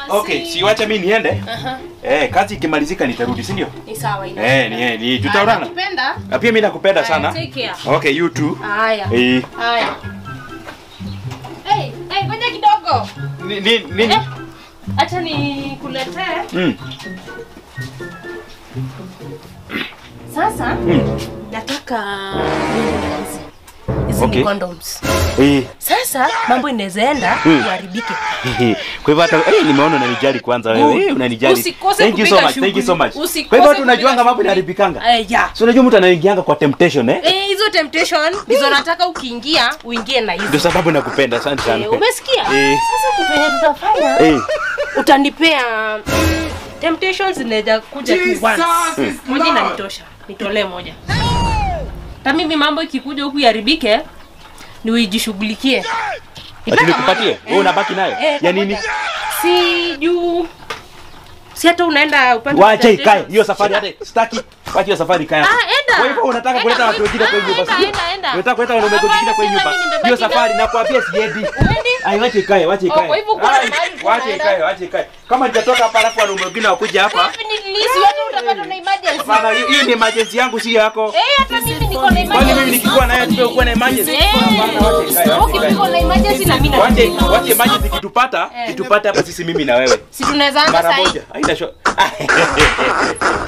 Okay, si wacha mimi niende. Kazi ikimalizika nitarudi, si ndio? Ni sawa ina. Ni tutaonana. Nakupenda. Na pia mimi nakupenda sana. Take care. Okay, you too. Haya. Haya. Ngoja kidogo. Nini? Acha nikuletee. Sasa nataka hizi ni condoms. Sasa mambo inawezaenda kuharibika. Kwa hivyo hata nimeona unanijali kwanza wewe. Unanijali. Thank you so much. Kwa hivyo tunajuanga mambo inaharibikanga. So unajua mtu anaingianga kwa temptation hizo temptation ndizo nataka ukiingia uingie na hizo. Ndio sababu nakupenda, asante sana. Umesikia? Sasa kitu yenye tutafanya utanipea temptations zinaweza kuja tu once. Moja inanitosha. Nitolee moja. Hata mimi mambo ikikuja huku yaribike ni uijishughulikie. Ati nikupatie? Wewe unabaki nayo? Ya nini? Si juu. Si hata unaenda upande. Wacha ikae. Hiyo safari hata sitaki. Wacha hiyo safari ikae. Enda. Kwa hivyo unataka kuleta watu wengine kwa hiyo basi. Enda. Unataka kuleta wanaume wengine kwa hiyo basi. Hiyo safari nakwambia siendi. Ai wacha ikae. Kwa hivyo wacha ikae. Kama nitatoka hapa alafu wanaume wengine wakuja hapa. Utapata na emergency. Hapana, hiyo ni emergency yangu si yako. Hata mimi niko na emergency. Kwani mimi nikikuwa naye tutakuwa na emergency? Hapana, wacha ikae. Okay, niko na emergency na mimi na. Wacha emergency kitupata hapa sisi mimi na wewe. Si tunaweza anza sasa. Mara moja. Haina